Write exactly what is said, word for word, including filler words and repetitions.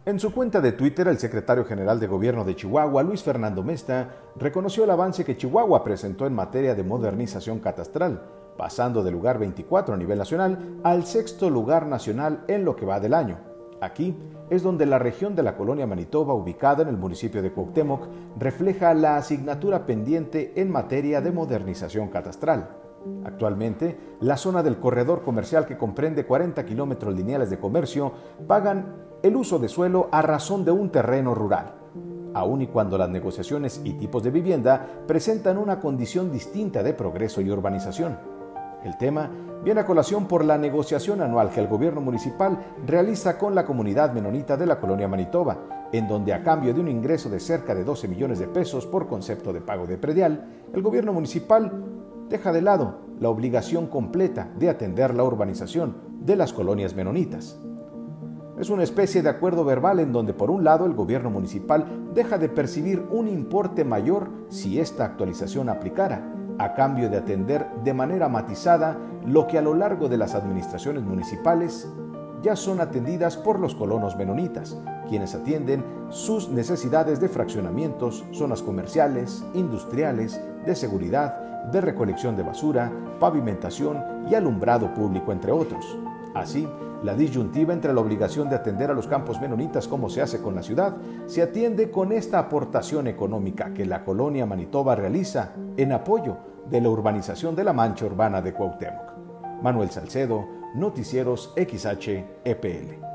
En su cuenta de Twitter, el secretario general de Gobierno de Chihuahua, Luis Fernando Mesta, reconoció el avance que Chihuahua presentó en materia de modernización catastral, pasando del lugar veinticuatro a nivel nacional al sexto lugar nacional en lo que va del año. Aquí es donde la región de la Colonia Manitoba, ubicada en el municipio de Cuauhtémoc, refleja la asignatura pendiente en materia de modernización catastral. Actualmente, la zona del corredor comercial, que comprende cuarenta kilómetros lineales de comercio, pagan el uso de suelo a razón de un terreno rural, aun y cuando las negociaciones y tipos de vivienda presentan una condición distinta de progreso y urbanización. El tema viene a colación por la negociación anual que el gobierno municipal realiza con la comunidad menonita de la Colonia Manitoba, en donde, a cambio de un ingreso de cerca de doce millones de pesos por concepto de pago de predial, el gobierno municipal deja de lado la obligación completa de atender la urbanización de las colonias menonitas. Es una especie de acuerdo verbal en donde, por un lado, el gobierno municipal deja de percibir un importe mayor si esta actualización aplicara, a cambio de atender de manera matizada lo que a lo largo de las administraciones municipales ya son atendidas por los colonos menonitas, quienes atienden sus necesidades de fraccionamientos, zonas comerciales, industriales, de seguridad, de recolección de basura, pavimentación y alumbrado público, entre otros. Así, la disyuntiva entre la obligación de atender a los campos menonitas, como se hace con la ciudad, se atiende con esta aportación económica que la Colonia Manitoba realiza en apoyo de la urbanización de la mancha urbana de Cuauhtémoc. Manuel Salcedo, Noticieros X H E P L.